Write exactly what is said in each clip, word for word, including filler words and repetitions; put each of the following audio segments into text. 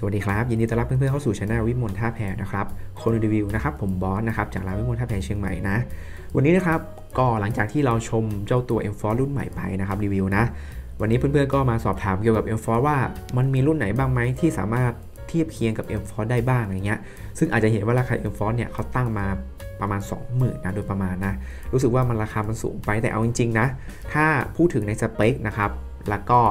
สวัสดีครับยินดีต้อนรับเพื่อนๆเข้าสู่ช่องวิมลท่าแพนะครับคนรีวิวนะครับผมบอสนะครับจากร้านวิมลท่าแพเชียงใหม่นะวันนี้นะครับก็หลังจากที่เราชมเจ้าตัว เอ็ม โฟร์ รุ่นใหม่ไปนะครับรีวิวนะวันนี้เพื่อนๆก็มาสอบถามเกี่ยวกับ เอ็ม โฟร์ ว่ามันมีรุ่นไหนบ้างไหมที่สามารถเทียบเคียงกับ เอ็ม โฟร์ ได้บ้างอะไรเงี้ยซึ่งอาจจะเห็นว่าราคา เอ็ม โฟร์ เนี่ยเขาตั้งมาประมาณ สองหมื่น นะโดยประมาณนะรู้สึกว่ามันราคามันสูงไปแต่เอาจริงๆนะถ้าพูดถึงในสเปคนะครับแล้วก็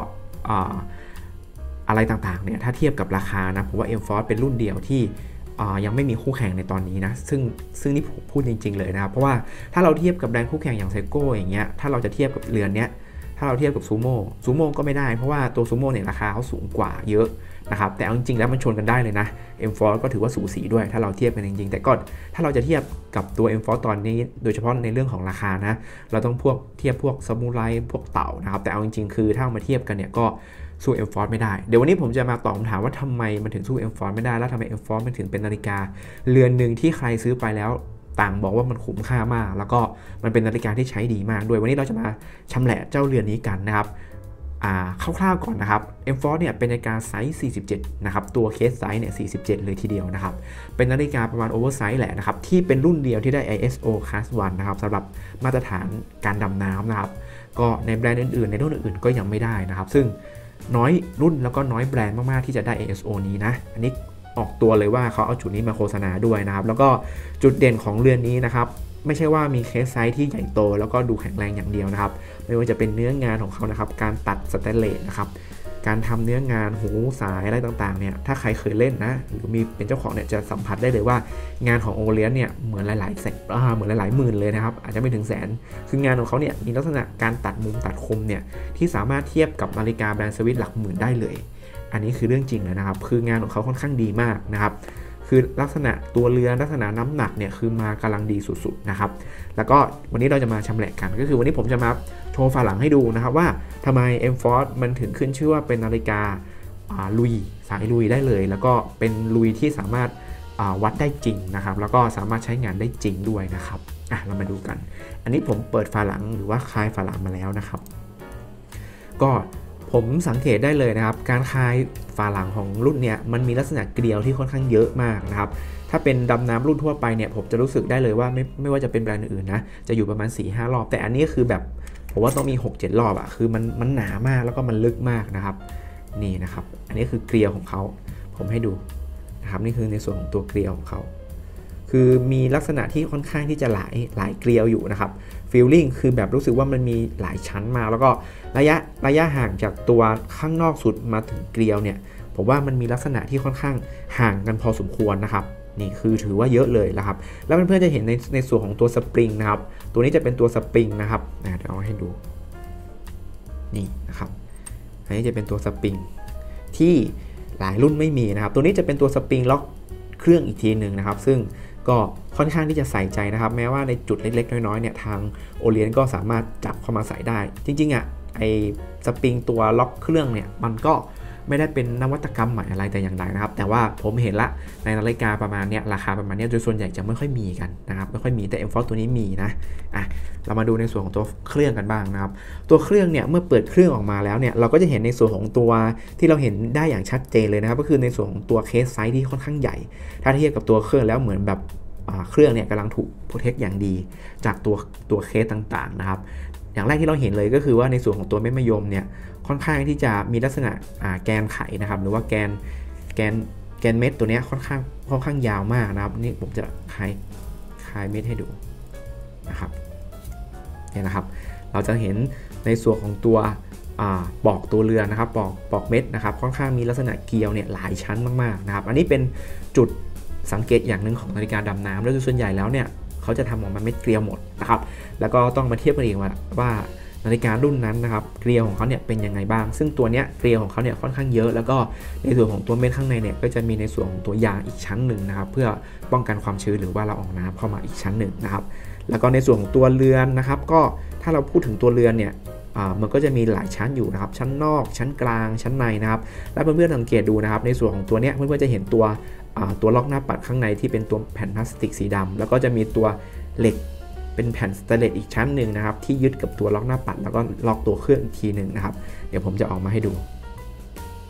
อะไรต่างๆเนี่ยถ้าเทียบกับราคานะผมว่า เอ็ม โฟร์ เป็นรุ่นเดียวที่ยังไม่มีคู่แข่งในตอนนี้นะซึ่งซึ่งนี่ผมพูดจริงๆเลยนะครับเพราะว่าถ้าเราเทียบกับแบรนด์คู่แข่งอย่างไซโก้อย่างเงี้ยถ้าเราจะเทียบกับเรือนเนี้ยถ้าเราเทียบกับซูโม่ซูโม่ก็ไม่ได้เพราะว่าตัวซูโม่เนี่ยราคาเขาสูงกว่าเยอะนะครับแต่เอาจริงๆแล้วมันชนกันได้เลยนะ เอ็ม โฟร์ ก็ถือว่าสูสีด้วยถ้าเราเทียบกันจริงๆแต่ก็ถ้าเราจะเทียบกับตัว เอ็ม โฟร์ ตอนนี้โดยเฉพาะในเรื่องของราคานะเราต้องพวกเทียบพวกซามูไรพวกเต่านะครับแต่เอาจริงๆคือถ้ามาเทียบกันเนี่ยก็สู้ เอ็ม โฟร์ ไม่ได้เดี๋ยววันนี้ผมจะมาตอบคำถามว่าทำไมมันถึงสู้ เอ็ม โฟร์ ไม่ได้แล้วทำไม เอ็ม โฟร์ มันถึงเป็นนาฬิกาเรือนหนึ่งที่ใครซื้อไปแล้วต่างบอกว่ามันคุ้มค่ามากแล้วก็มันเป็นนาฬิกาที่ใช้ดีมากด้วยวันนี้เราจะมาชำแหละเจ้าเรือนนี้กันนะครับคร่าวๆก่อนนะครับ เอ็ม โฟร์ เนี่ยเป็นนาฬิกาไซส์สี่สิบเจ็ดนะครับตัวเคสไซส์เนี่ยสี่สิบเจ็ดเลยทีเดียวนะครับเป็นนาฬิกาประมาณโอเวอร์ไซส์แหละนะครับที่เป็นรุ่นเดียวที่ได้ ไอ เอส โอ Class วันนะครับสำหรับมาตรฐานการดำน้ำนะครับก็ในแบรนด์อื่นๆในรุ่นอื่นๆก็ยังไม่ได้นะครับซึ่งน้อยรุ่นแล้วก็น้อยแบรนด์มากๆที่จะได้ ไอ เอส โอ นี้นะอันนี้ออกตัวเลยว่าเขาเอาจุดนี้มาโฆษณาด้วยนะครับแล้วก็จุดเด่นของเรือนนี้นะครับไม่ใช่ว่ามีเคสไซส์ที่ใหญ่โตแล้วก็ดูแข็งแรงอย่างเดียวนะครับไม่ว่าจะเป็นเนื้องานของเขานะครับการตัดสแตนเลสนะครับการทำเนื้องานหูสายอะไรต่างๆเนี่ยถ้าใครเคยเล่นนะหรือมีเป็นเจ้าของเนี่ยจะสัมผัสได้เลยว่างานของโอเลียนเนี่ยเหมือนหลายๆแสนเหมือนหลายๆหมื่นเลยนะครับอาจจะไม่ถึงแสนคืองานของเขาเนี่ยมีลักษณะการตัดมุมตัดคมเนี่ยที่สามารถเทียบกับนาฬิกาแบรนด์สวิสหลักหมื่นได้เลยอันนี้คือเรื่องจริงเลยนะครับคืองานของเขาค่อนข้างดีมากนะครับคือลักษณะตัวเรือนลักษณะน้ำหนักเนี่ยคือมากำลังดีสุดๆนะครับแล้วก็วันนี้เราจะมาชำแหละกันก็คือวันนี้ผมจะมาโชว์ฝาหลังให้ดูนะครับว่าทำไม เอ็ม โฟร์ มันถึงขึ้นชื่อว่าเป็นนาฬิกาลุยสายลุยได้เลยแล้วก็เป็นลุยที่สามารถวัดได้จริงนะครับแล้วก็สามารถใช้งานได้จริงด้วยนะครับอ่ะเรามาดูกันอันนี้ผมเปิดฝาหลังหรือว่าคลายฝาหลังมาแล้วนะครับก็ผมสังเกตได้เลยนะครับการคลายฝาหลังของรุ่นเนี้ยมันมีลักษณะเกลียวที่ค่อนข้างเยอะมากนะครับถ้าเป็นดำน้ำรุ่นทั่วไปเนี่ยผมจะรู้สึกได้เลยว่าไม่ไม่ว่าจะเป็นแบรนด์อื่นนะจะอยู่ประมาณ สี่ห้า รอบแต่อันนี้คือแบบผมว่าต้องมี หกเจ็ด รอบอะคือมันมันหนามากแล้วก็มันลึกมากนะครับนี่นะครับอันนี้คือเกลียวของเขาผมให้ดูนะครับนี่คือในส่วนของตัวเกลียวของเขาคือมีลักษณะที่ค่อนข้างที่จะหลายหลายเกลียวอยู่นะครับฟีลลิ่งคือแบบรู้สึกว่ามันมีหลายชั้นมากแล้วก็ระยะระยะห่างจากตัวข้างนอกสุดมาถึงเกลียวเนี่ยผมว่ามันมีลักษณะที่ค่อนข้างห่างกันพอสมควรนะครับนี่คือถือว่าเยอะเลยนะครับแล้วเพื่อนๆจะเห็นในในส่วนของตัวสปริงนะครับตัวนี้จะเป็นตัวสปริงนะครับเดี๋ยวเอาให้ดูนี่นะครับอันนี้จะเป็นตัวสปริงที่หลายรุ่นไม่มีนะครับตัวนี้จะเป็นตัวสปริงล็อกเครื่องอีกทีหนึ่งนะครับซึ่งก็ค่อนข้างที่จะใส่ใจนะครับแม้ว่าในจุดเล็กๆน้อยๆเนี่ยทางโอเลียนก็สามารถจับเข้ามาใส่ได้จริงๆอ่ะไอสปริงตัวล็อกเครื่องเนี่ยมันก็ไม่ได้เป็นนวัตกรรมใหม่อะไรแต่อย่างใดนะครับแต่ว่าผมเห็นละในนาฬิกาประมาณเนี้ยราคาประมาณเนี้ยโดยส่วนใหญ่จะไม่ค่อยมีกันนะครับไม่ค่อยมีแต่ เอ็ม โฟร์ ตัวนี้มีนะอ่ะเรามาดูในส่วนของตัวเครื่องกันบ้างนะครับตัวเครื่องเนี่ยเมื่อเปิดเครื่องออกมาแล้วเนี่ยเราก็จะเห็นในส่วนของตัวที่เราเห็นได้อย่างชัดเจนเลยนะครับก็คือในส่วนของตัวเคสไซส์ที่ค่อนข้างใหญ่ถ้าเทียบกับตัวเครื่องแล้วเหมือนแบบเครื่องเนี่ยกำลังถูกโปรเทคอย่างดีจากตัวตัวเคสต่างๆนะครับอย่างแรกที่เราเห็นเลยก็คือว่าในส่วนของตัวเม็ดมะยมเนี่ยค่อนข้างที่จะมีลักษณะแกนไขนะครับหรือว่าแกนแกนแกนเม็ดตัวนี้ค่อนข้างค่อนข้างยาวมากนะครับนี่ผมจะคลายคลายเม็ดให้ดูนะครับเนี่ยนะครับเราจะเห็นในส่วนของตัวปอกตัวเรือนนะครับปอกปอกเม็ดนะครับค่อนข้างมีลักษณะเกลียวเนี่ยหลายชั้นมากๆนะครับอันนี้เป็นจุดสังเกตอย่างหนึ่งของนาฬิกาดำน้ำโดยส่วนใหญ่แล้วเนี่ยเขาจะทำออกมาเม็ดเกลียวหมดนะครับแล้วก็ต้องมาเทียบกันอีกว่าว่านาฬิการุ่นนั้นนะครับเกลียวของเขาเนี่ยเป็นยังไงบ้างซึ่งตัวเนี้ยเกลียวของเขาเนี่ยค่อนข้างเยอะแล้วก็ในส่วนของตัวเม็ดข้างในเนี่ยก็จะมีในส่วนของตัวยางอีกชั้นหนึ่งนะครับเพื่อป้องกันความชื้นหรือว่าละอองน้ำเข้ามาอีกชั้นหนึ่งนะครับแล้วก็ในส่วนของตัวเรือนนะครับก็ถ้าเราพูดถึงตัวเรือนเนี่ยมันก็จะมีหลายชั้นอยู่นะครับชั้นนอกชั้นกลางชั้นในนะครับและเพื่อนๆสังเกตดูนะครับในส่วนของตัวเนี้ยเพื่อนๆจะเห็นตัวตัวล็อกหน้าปัดข้างในที่เป็นตัวแผ่นพลาสติกสีดำแล้วก็จะมีตัวเหล็กเป็นแผ่นสแตนเลสอีกชั้นหนึ่งนะครับที่ยึดกับตัวล็อกหน้าปัดแล้วก็ล็อกตัวเครื่องอีกทีหนึ่งนะครับเดี๋ยวผมจะออกมาให้ดู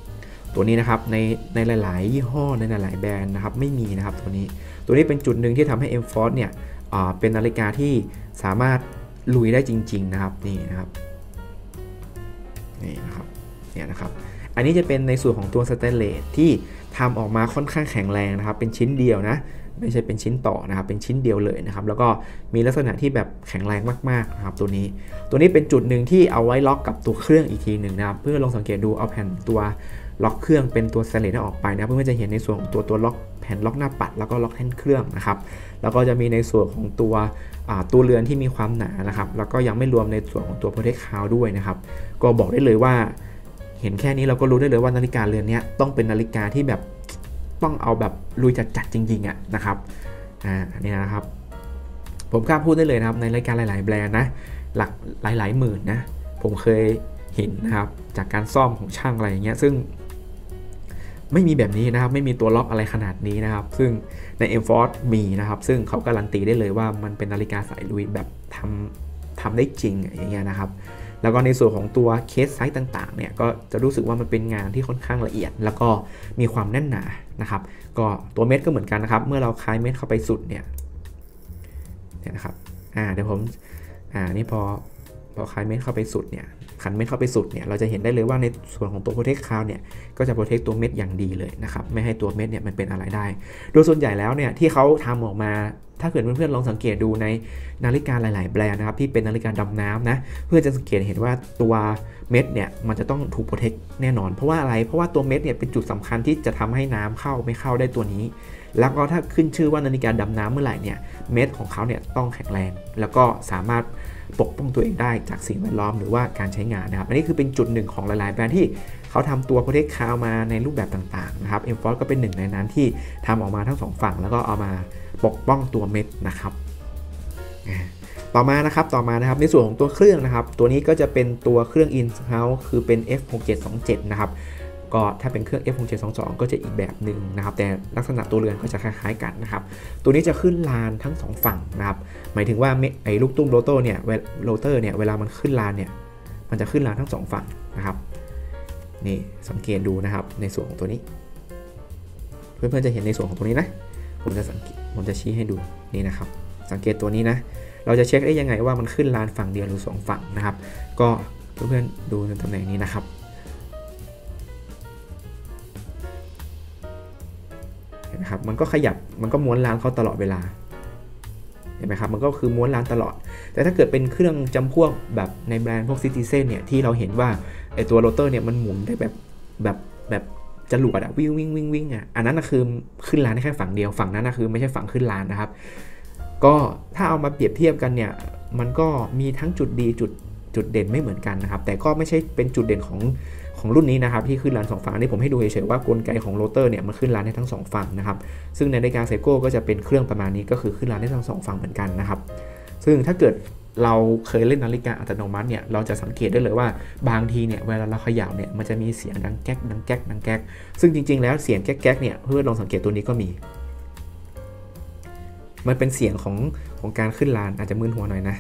ตัวนี้นะครับในในหลายๆยี่ห้อในหลายๆแบรนด์นะครับไม่มีนะครับตัวนี้ตัวนี้เป็นจุดหนึ่งที่ทำให้ M Force เนี่ยเป็นนาฬิกาที่สามารถลุยได้จริงๆนะครับนี่นะครับนี่นะครับเนี่ยนะครับอันนี้จะเป็นในส่วนของตัวสเตนเลสที่ทำออกมาค่อนข้างแข็งแรงนะครับเป็นชิ้นเดียวนะไม่ใช่เป็นชิ้นต่อนะครับเป็นชิ้นเดียวเลยนะครับแล้วก็มีลักษณะที่แบบแข็งแรงมากๆนะครับตัวนี้ตัวนี้เป็นจุดหนึ่งที่เอาไว้ล็อกกับตัวเครื่องอีกทีหนึ่งนะครับเพื่อลองสังเกตดูเอาแผ่นตัวล็อกเครื่องเป็นตัวสเตนเลสออกไปนะเพื่อจะเห็นในส่วนของตัวตัวล็อกแผ่นล็อกหน้าปัดแล้วก็ล็อกแท่นเครื่องนะครับแล้วก็จะมีในส่วนของตัวตัวเรือนที่มีความหนานะครับแล้วก็ยังไม่รวมในส่วนของตัวโปรเทคคาวด้วยนะครับก็บอกได้เลยว่าเห็นแค่นี้เราก็รู้ได้เลยว่านาฬิกาเรือนนี้ต้องเป็นนาฬิกาที่แบบต้องเอาแบบลุยจัดๆจริงๆอ่ะนะครับอ่านี่นะครับผมกล้าพูดได้เลยนะครับในรายการหลายๆแบรนด์นะหลักหลายๆหมื่นนะผมเคยเห็นนะครับจากการซ่อมของช่างอะไรอย่างเงี้ยซึ่งไม่มีแบบนี้นะครับไม่มีตัวล็อกอะไรขนาดนี้นะครับซึ่งใน M Force มีนะครับซึ่งเขาการันตีได้เลยว่ามันเป็นนาฬิกาสายลุยแบบทำทำได้จริงอย่างเงี้ยนะครับแล้วก็ในส่วนของตัวเคสไซส์ต่างๆเนี่ยก็จะรู้สึกว่ามันเป็นงานที่ค่อนข้างละเอียดแล้วก็มีความแน่นหนานะครับก็ตัวเม็ดก็เหมือนกันนะครับเมื่อเราคลายเม็ดเข้าไปสุดเนี่ยเนี่ยนะครับอ่าเดี๋ยวผมอ่านี่พอพอคลายเม็ดเข้าไปสุดเนี่ยขันเม็ดเข้าไปสุดเนี่ยเราจะเห็นได้เลยว่าในส่วนของตัวโปรเทคคาวเนี่ยก็จะโปรเทคตัวเม็ดอย่างดีเลยนะครับไม่ให้ตัวเม็ดเนี่ยมันเป็นอะไรได้โดยส่วนใหญ่แล้วเนี่ยที่เขาทำออกมาถ้าเกิดเพื่อนๆลองสังเกตดูในนาฬิกาหลายๆแบรนด์นะครับที่เป็นนาฬิกาดำน้ำนะเพื่อจะสังเกตเห็นว่าตัวเม็ดเนี่ยมันจะต้องถูกโปรเทคแน่นอนเพราะว่าอะไรเพราะว่าตัวเม็ดเนี่ยเป็นจุดสำคัญที่จะทำให้น้ำเข้าไม่เข้าได้ตัวนี้แล้วก็ถ้าขึ้นชื่อว่านาฬิกาดำน้ำเมื่อไหร่เนี่ยเม็ดของเขาเนี่ยต้องแข็งแรงแล้วก็สามารถปกป้องตัวเองได้จากสิ่งแวดล้อมหรือว่าการใช้งานนะครับอันนี้คือเป็นจุดหนึ่งของหลายๆแบรนด์ที่เขาทำตัวโปรเทคคาวมาในรูปแบบต่างๆนะครับ M Force ก็เป็นหนึ่งในนั้นที่ทำออกมาทั้งสองฝั่งแล้วก็เอามาปกป้องตัวเม็ดนะครับต่อมานะครับต่อมานะครับในส่วนของตัวเครื่องนะครับตัวนี้ก็จะเป็นตัวเครื่อง in-house คือเป็น เอฟ หกเจ็ดสองเจ็ด นะครับก็ถ้าเป็นเครื่อง เอฟ หกเจ็ดสองสอง ก็จะอีกแบบหนึ่งนะครับแต่ลักษณะตัวเรือนก็จะคล้ายๆกันนะครับตัวนี้จะขึ้นลานทั้งสองฝั่งนะครับหมายถึงว่าไอ้ลูกตุ้มโรเตอร์เนี่ยโรเตอร์เนี่ยเวลามันขึ้นลานเนี่ยมันจะขึ้นลานทั้งสองฝั่งนะครับนี่สังเกตดูนะครับในส่วนของตัวนี้เพื่อนๆจะเห็นในส่วนของตัวนี้นะผมจะสังเกตผมจะชี้ให้ดูนี่นะครับสังเกตตัวนี้นะเราจะเช็คได้ยังไงว่ามันขึ้นลานฝั่งเดียวหรือสองฝั่งนะครับก็เพื่อนๆดูในตำแหน่งนี้นะครับเห็นไหมครับมันก็ขยับมันก็ม้วนลานเขาตลอดเวลาเห็นไหมครับมันก็คือม้วนลานตลอดแต่ถ้าเกิดเป็นเครื่องจำพวกแบบในแบรนด์พวก Citizen เนี่ยที่เราเห็นว่าไอตัวโรเตอร์เนี่ยมันหมุนได้แบบแบบแบบจรวดอะวิ่งวิ่งวิ่งวิ่งอะอันนั้นนะคือขึ้นลานได้แค่ฝั่งเดียวฝั่งนั้นนะคือไม่ใช่ฝั่งขึ้นลานนะครับก็ถ้าเอามาเปรียบเทียบกันเนี่ยมันก็มีทั้งจุดดีจุดจุดเด่นไม่เหมือนกันนะครับแต่ก็ไม่ใช่เป็นจุดเด่นของของรุ่นนี้นะครับที่ขึ้นลานสองฝั่งนี่ผมให้ดูเฉยๆว่ากลไกของโรเตอร์เนี่ยมันขึ้นลานได้ทั้งสองฝั่งนะครับซึ่งในนาฬิกาไซโก้ก็จะเป็นเครื่องประมาณนี้ก็คือขึ้นลานได้ทั้งสองฝั่งเหมือนกันนะครับซึ่งถ้าเกิดเราเคยเล่นนาฬิกาอัตโนมัติเนี่ยเราจะสังเกตได้เลยว่าบางทีเนี่ยเวลาเราเขย่าเนี่ยมันจะมีเสียงดังแก๊กดังแก๊กดังแก๊กซึ่งจริงๆแล้วเสียงแก๊กแก๊กเนี่ยเพื่อนลองสังเกตตัวนี้ก็มีมันเป็นเสียงของของการขึ้นลานอาจจะมึนหัวหน่อยนะ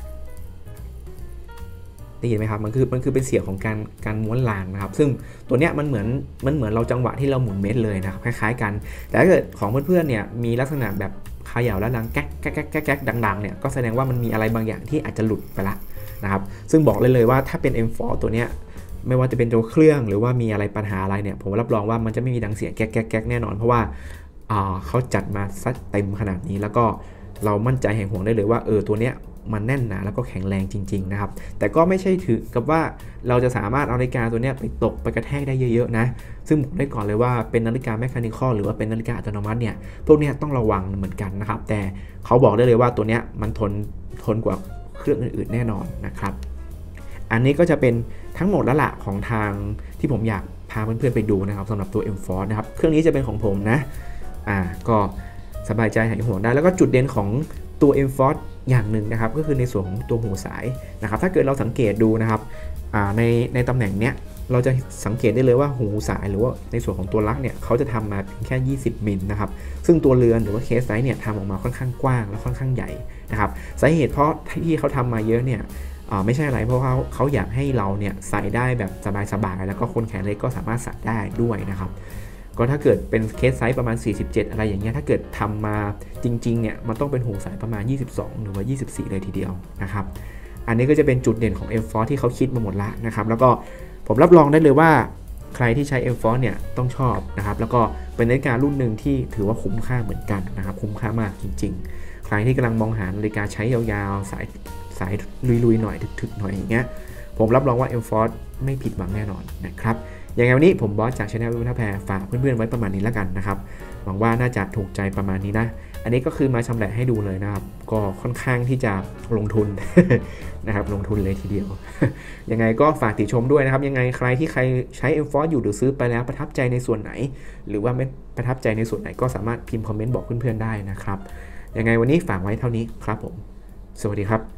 ได้ยินไหมครับมันคือมันคือเป็นเสียงของการการม้วนลานนะครับซึ่งตัวเนี้ยมันเหมือนมันเหมือนเราจังหวะที่เราหมุนเม็ดเลยนะครับคล้ายๆกันแต่ถ้าเกิดของเพื่อนๆเนี่ยมีลักษณะแบบเขย่าแล้วดังแก๊กแก๊กแก๊กแก๊กดังๆเนี่ยก็แสดงว่ามันมีอะไรบางอย่างที่อาจจะหลุดไปละนะครับซึ่งบอกเลยเลยว่าถ้าเป็น M Force ตัวเนี้ยไม่ว่าจะเป็นตัวเครื่องหรือว่ามีอะไรปัญหาอะไรเนี่ยผมรับรองว่ามันจะไม่มีดังเสียงแก๊กแก๊กแก๊กแน่นอนเพราะว่าเขาจัดมาซัดเต็มขนาดนี้แล้วก็เรามั่นใจแห่งห่วงได้เลยว่าเออตัวเนี้ยมันแน่นหนาแล้วก็แข็งแรงจริงๆนะครับแต่ก็ไม่ใช่ถือกับว่าเราจะสามารถเอานาฬิกาตัวนี้ไปตกไปกระแทกได้เยอะๆนะซึ่งบอกได้ก่อนเลยว่าเป็นนาฬิกาแมคานิคอลหรือว่าเป็นนาฬิกาอัตโนมัติเนี่ยพวกนี้ต้องระวังเหมือนกันนะครับแต่เขาบอกได้เลยว่าตัวนี้มันทนทนกว่าเครื่องอื่นๆแน่นอนนะครับอันนี้ก็จะเป็นทั้งหมดแล้วละของทางที่ผมอยากพาเพื่อนๆไปดูนะครับสำหรับตัว M Force นะครับเครื่องนี้จะเป็นของผมนะอ่าก็สบายใจหายห่วงได้แล้วก็จุดเด่นของตัว M Force อย่างหนึ่งนะครับก็คือในส่วนของตัวหูสายนะครับถ้าเกิดเราสังเกตดูนะครับในในตำแหน่งเนี้ยเราจะสังเกตได้เลยว่าหูสายหรือว่าในส่วนของตัวลักเนี่ยเขาจะทำมาเพียงแค่ยี่สิบมิลนะครับซึ่งตัวเรือนหรือว่าเคสไซส์เนี่ยทำออกมาค่อนข้างกว้างและค่อนข้างใหญ่นะครับสาเหตุเพราะที่เขาทำมาเยอะเนี่ยไม่ใช่อะไรเพราะเขาเขาอยากให้เราเนี่ยใส่ได้แบบสบายๆแล้วก็คนแขนเล็กก็สามารถใส่ได้ด้วยนะครับก็ถ้าเกิดเป็นเคสไซส์ประมาณสี่สิบเจ็ดอะไรอย่างเงี้ยถ้าเกิดทำมาจริงๆเนี่ยมันต้องเป็นหูสายประมาณยี่สิบสองหรือว่ายี่สิบสี่เลยทีเดียวนะครับอันนี้ก็จะเป็นจุดเด่นของ M Force ที่เขาคิดมาหมดละนะครับแล้วก็ผมรับรองได้เลยว่าใครที่ใช้ M Force เนี่ยต้องชอบนะครับแล้วก็เป็นนาฬิการุ่นหนึ่งที่ถือว่าคุ้มค่าเหมือนกันนะครับคุ้มค่ามากจริงๆใครที่กำลังมองหานาฬิกาใช้ยาวๆสายสายลุยๆหน่อยถึกๆหน่อยอย่างเงี้ยผมรับรองว่า M Force ไม่ผิดหวังแน่นอนนะครับอย่างไรวันนี้ผมบอสจาก Channel วิวท่าแพฝากเพื่อนๆไว้ประมาณนี้แล้วกันนะครับหวังว่าน่าจะถูกใจประมาณนี้นะอันนี้ก็คือมาชำแหละให้ดูเลยนะครับก็ค่อนข้างที่จะลงทุน นะครับลงทุนเลยทีเดียว ยังไงก็ฝากติชมด้วยนะครับยังไงใครที่ใครใช้ M Force อยู่หรือซื้อไปแล้วประทับใจในส่วนไหนหรือว่าไม่ประทับใจในส่วนไหนก็สามารถพิมพ์คอมเมนต์บอกเพื่อนๆได้นะครับยังไงวันนี้ฝากไว้เท่านี้ครับผมสวัสดีครับ